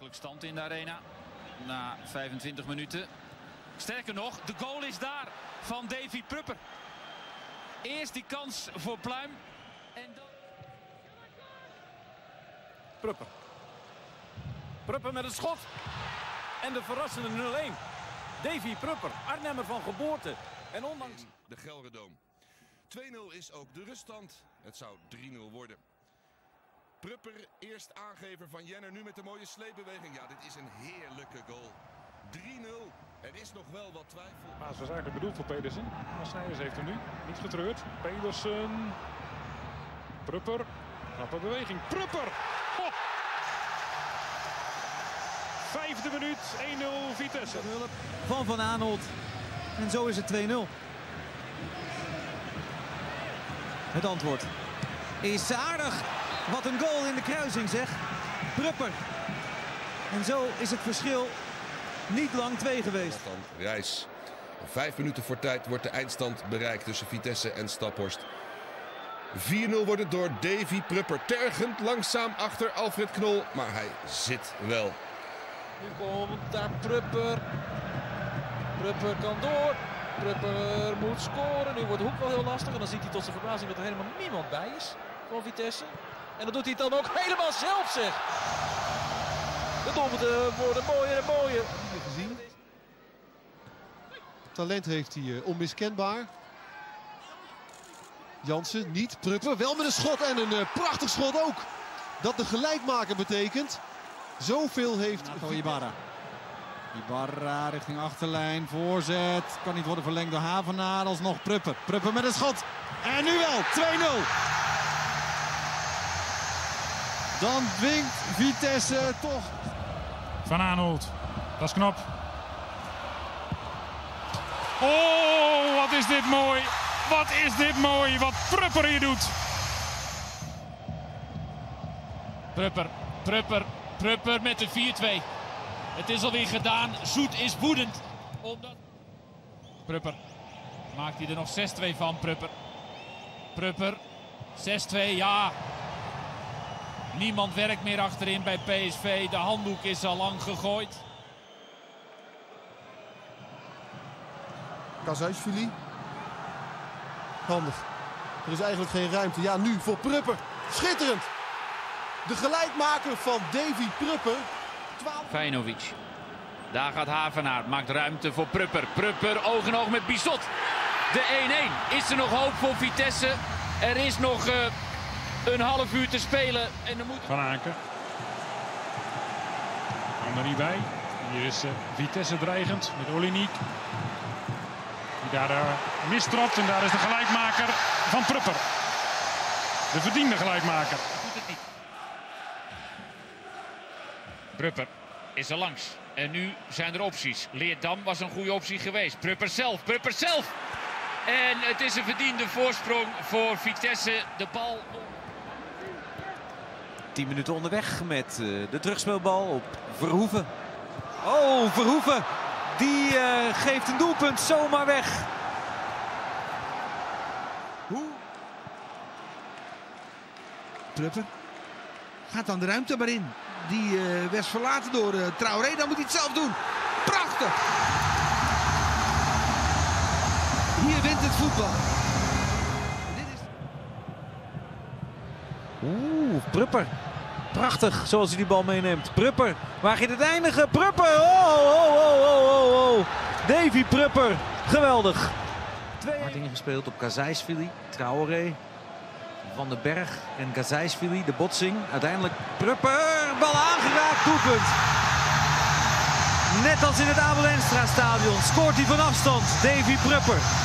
Gemakkelijk stand in de arena na 25 minuten. Sterker nog, de goal is daar van Davy Prupper. Eerst die kans voor Pluim en dan... Prupper. Prupper met het schot. En de verrassende 0-1. Davy Prupper, Arnhemmer van geboorte. En ondanks... De Gelredoom. 2-0 is ook de ruststand. Het zou 3-0 worden. Prupper, eerst aangever van Jenner, nu met de mooie sleepbeweging. Ja, dit is een heerlijke goal. 3-0. Er is nog wel wat twijfel. Paas was eigenlijk bedoeld voor Pedersen. Maar Snijders heeft hem nu niet getreurd. Pedersen. Prupper. Knappe beweging. Prupper! Oh. Vijfde minuut. 1-0 Vitesse. Van Aanholt. En zo is het 2-0. Het antwoord is aardig. Wat een goal in de kruising, zeg. Prupper. En zo is het verschil niet lang 2 geweest. Reis. 5 minuten voor tijd wordt de eindstand bereikt tussen Vitesse en Staphorst. 4-0 wordt het door Davy Prupper. Tergend langzaam achter Alfred Knol, maar hij zit wel. Nu komt daar Prupper. Prupper kan door. Prupper moet scoren. Nu wordt de hoek wel heel lastig. En dan ziet hij tot zijn verbazing dat er helemaal niemand bij is van Vitesse. En dan doet hij het dan ook helemaal zelf, zeg. De doelpunten worden mooier en mooier. Gezien. Talent heeft hij onmiskenbaar. Jansen niet. Prupper wel met een schot en een prachtig schot ook. Dat de gelijkmaker betekent. Zoveel heeft Ibarra. Ibarra richting achterlijn. Voorzet. Kan niet worden verlengd door Havenaar. Alsnog Prupper. Prupper met een schot. En nu wel. 2-0. Dan dwingt Vitesse toch. Van Aanholt. Dat is knap. Oh, wat is dit mooi. Wat is dit mooi. Wat Prupper hier doet. Prupper met de 4-2. Het is alweer gedaan. Zoet is woedend. Omdat... Prupper. Maakt hij er nog 6-2 van, Prupper. Prupper. 6-2, ja. Niemand werkt meer achterin bij PSV. De handdoek is al lang gegooid. Kazajsvili. Handig. Er is eigenlijk geen ruimte. Ja, nu voor Prupper. Schitterend. De gelijkmaker van Davy Prupper. Vajnovic. Daar gaat Havenaar. Maakt ruimte voor Prupper. Prupper oog in oog met Bissot. De 1-1. Is er nog hoop voor Vitesse? Er is nog een half uur te spelen. En dan moet... Van Aken. Kan er niet bij. Hier is Vitesse dreigend met Olinik. Die daar mistrapt en daar is de gelijkmaker van Prupper. De verdiende gelijkmaker. Doet het niet. Prupper is er langs. En nu zijn er opties. Leerdam was een goede optie geweest. Prupper zelf. En het is een verdiende voorsprong voor Vitesse. De bal... 10 minuten onderweg met de terugspeelbal op Verhoeven. Oh, Verhoeven. Die geeft een doelpunt zomaar weg. Hoe? Prupper gaat dan de ruimte maar in. Die werd verlaten door Traoré. Dan moet hij het zelf doen. Prachtig. Hier wint het voetbal. Dit is... Prupper. Prachtig zoals hij die bal meeneemt. Prupper. Waar gaat het eindigen? Prupper. Oh. Davy Prupper. Geweldig. Hard ingespeeld op Kazajsvili. Traoré. Van den Berg en Kazajsvili. De botsing. Uiteindelijk Prupper. Bal aangeraakt. Doelpunt. Net als in het Abel Enstra stadion scoort hij van afstand. Davy Prupper.